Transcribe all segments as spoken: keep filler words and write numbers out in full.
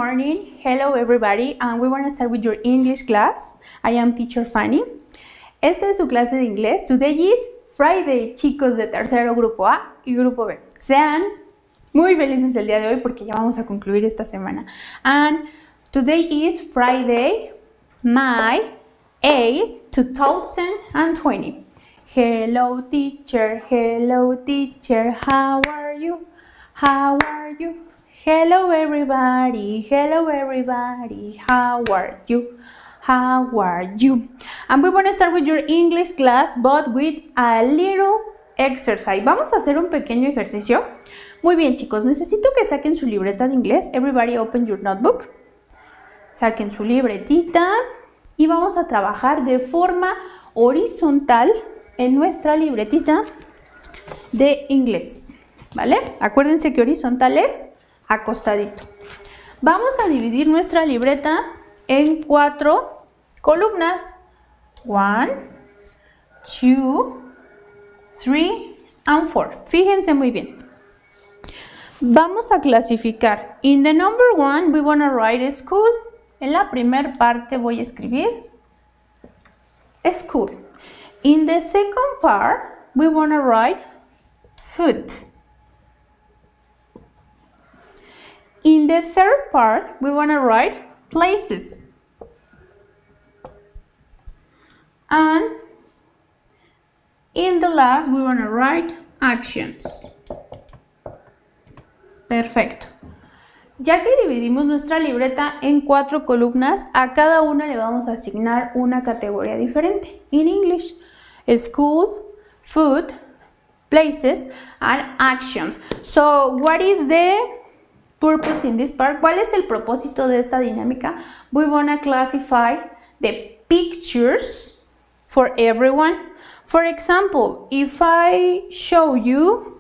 morning. Hello everybody, and we want to start with your English class. I am teacher Fanny. Esta es su clase de inglés. Today is Friday, chicos de tercero grupo A y grupo B. Sean muy felices el día de hoy porque ya vamos a concluir esta semana. And today is Friday, May eighth, two thousand twenty. Hello teacher, hello teacher, how are you? How are you? Hello everybody, hello everybody, how are you? How are you? And we want to start with your English class, but with a little exercise. Vamos a hacer un pequeño ejercicio. Muy bien, chicos, necesito que saquen su libreta de inglés. Everybody open your notebook. Saquen su libretita y vamos a trabajar de forma horizontal en nuestra libretita de inglés. ¿Vale? Acuérdense que horizontal es acostadito. Vamos a dividir nuestra libreta en cuatro columnas. One, two, three, and four. Fíjense muy bien. Vamos a clasificar. In the number one, we want to write school. En la primera parte voy a escribir school. In the second part, we want to write food. In the third part, we want to write places. And in the last, we want to write actions. Perfecto. Ya que dividimos nuestra libreta en cuatro columnas, a cada una le vamos a asignar una categoría diferente. In English, school, food, places, and actions. So, what is the purpose in this part? ¿Cuál es el propósito de esta dinámica? We want to classify the pictures for everyone. For example, if I show you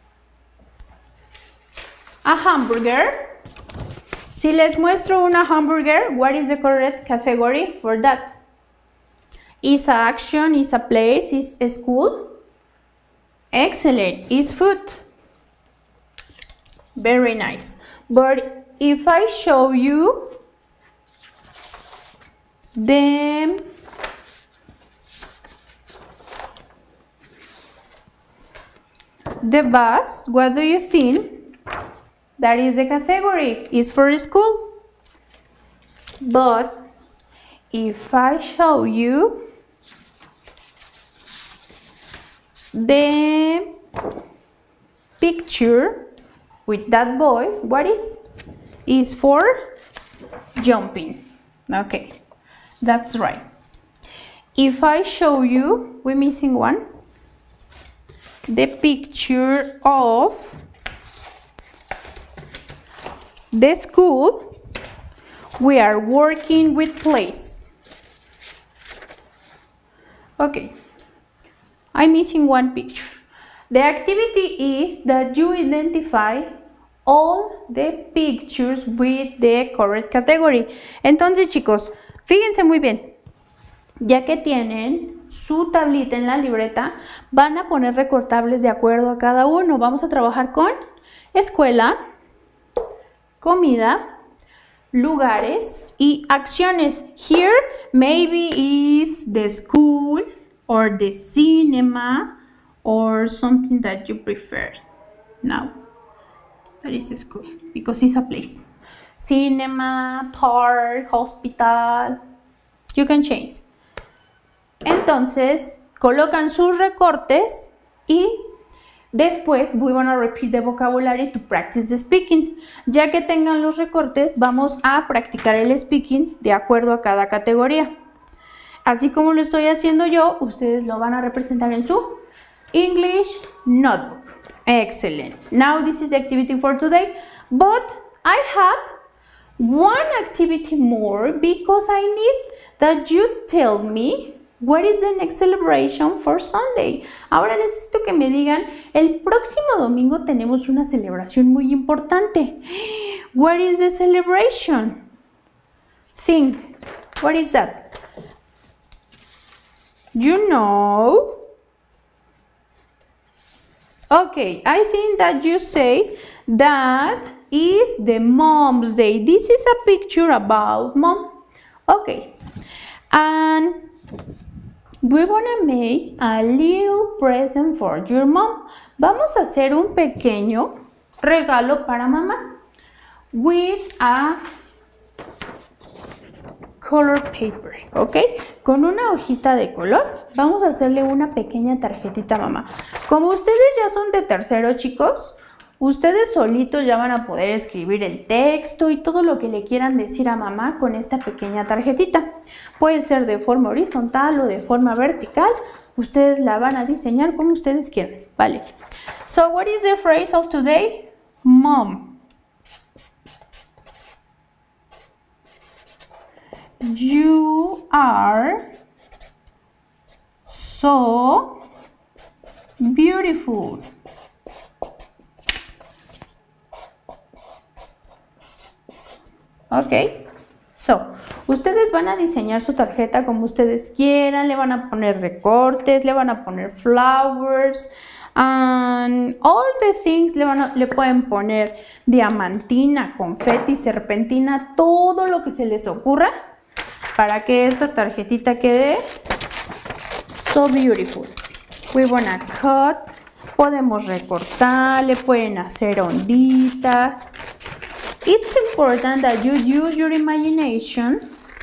a hamburger, si les muestro una hamburger, what is the correct category for that? Is a action, is a place, is a school? Excellent. Is food? Very nice. But if I show you the the bus, what do you think? That is the category. Is for school. But if I show you the picture with that boy, what is? Is for jumping. Okay, that's right. If I show you, we're missing one, the picture of the school, we are working with place. Okay, I'm missing one picture. The activity is that you identify all the pictures with the correct category. Entonces, chicos, fíjense muy bien. Ya que tienen su tablita en la libreta, van a poner recortables de acuerdo a cada uno. Vamos a trabajar con escuela, comida, lugares y acciones. Here, maybe is the school or the cinema or something that you prefer. Now, that is the school because it's a place. Cinema, park, hospital, you can change. Entonces, colocan sus recortes y después we want to repeat the vocabulary to practice the speaking. Ya que tengan los recortes, vamos a practicar el speaking de acuerdo a cada categoría. Así como lo estoy haciendo yo, ustedes lo van a representar en su English notebook. Excellent. Now this is the activity for today, but I have one activity more because I need that you tell me what is the next celebration for Sunday. Ahora necesito que me digan, el próximo domingo tenemos una celebración muy importante. What is the celebration? Think. What is that? You know? Okay, I think that you say that is the Mom's Day. This is a picture about mom. Okay. And we wanna make a little present for your mom. Vamos a hacer un pequeño regalo para mamá with a color paper, ¿ok? Con una hojita de color vamos a hacerle una pequeña tarjetita a mamá. Como ustedes ya son de tercero, chicos, ustedes solitos ya van a poder escribir el texto y todo lo que le quieran decir a mamá con esta pequeña tarjetita. Puede ser de forma horizontal o de forma vertical. Ustedes la van a diseñar como ustedes quieran, ¿vale? So, what is the phrase of today? Mom. You are so beautiful. Ok, so, ustedes van a diseñar su tarjeta como ustedes quieran, le van a poner recortes, le van a poner flowers, and all the things, le, van a, le pueden poner diamantina, confeti, serpentina, todo lo que se les ocurra para que esta tarjetita quede so beautiful. We wanna cut, podemos recortar, le pueden hacer onditas. It's important that you use your imagination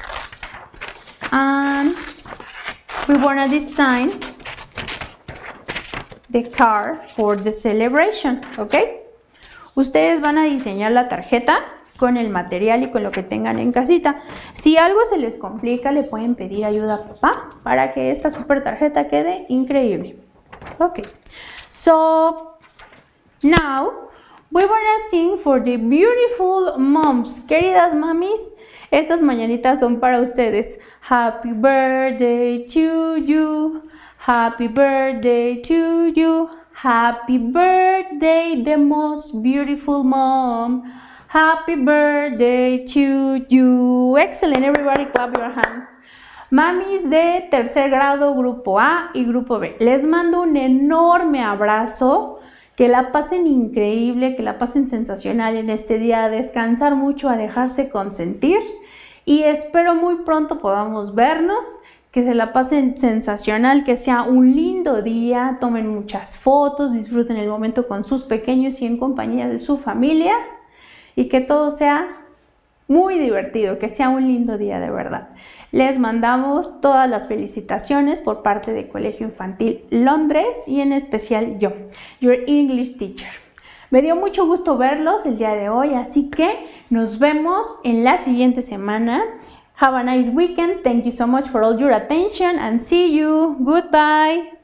and we wanna design the card for the celebration, ¿ok? Ustedes van a diseñar la tarjeta con el material y con lo que tengan en casita. Si algo se les complica, le pueden pedir ayuda a papá para que esta super tarjeta quede increíble. Ok, so now we wanna sing for the beautiful moms. Queridas mamis, estas mañanitas son para ustedes. Happy birthday to you. Happy birthday to you. Happy birthday, the most beautiful mom. Happy birthday to you. Excellent, everybody clap your hands. Mamis de tercer grado, grupo A y grupo B, les mando un enorme abrazo. Que la pasen increíble, que la pasen sensacional en este día, a descansar mucho, a dejarse consentir. Y espero muy pronto podamos vernos, que se la pasen sensacional, que sea un lindo día, tomen muchas fotos, disfruten el momento con sus pequeños y en compañía de su familia. Y que todo sea muy divertido, que sea un lindo día de verdad. Les mandamos todas las felicitaciones por parte de Colegio Infantil Londres y en especial yo, your English teacher. Me dio mucho gusto verlos el día de hoy, así que nos vemos en la siguiente semana. Have a nice weekend. Thank you so much for all your attention and see you. Goodbye.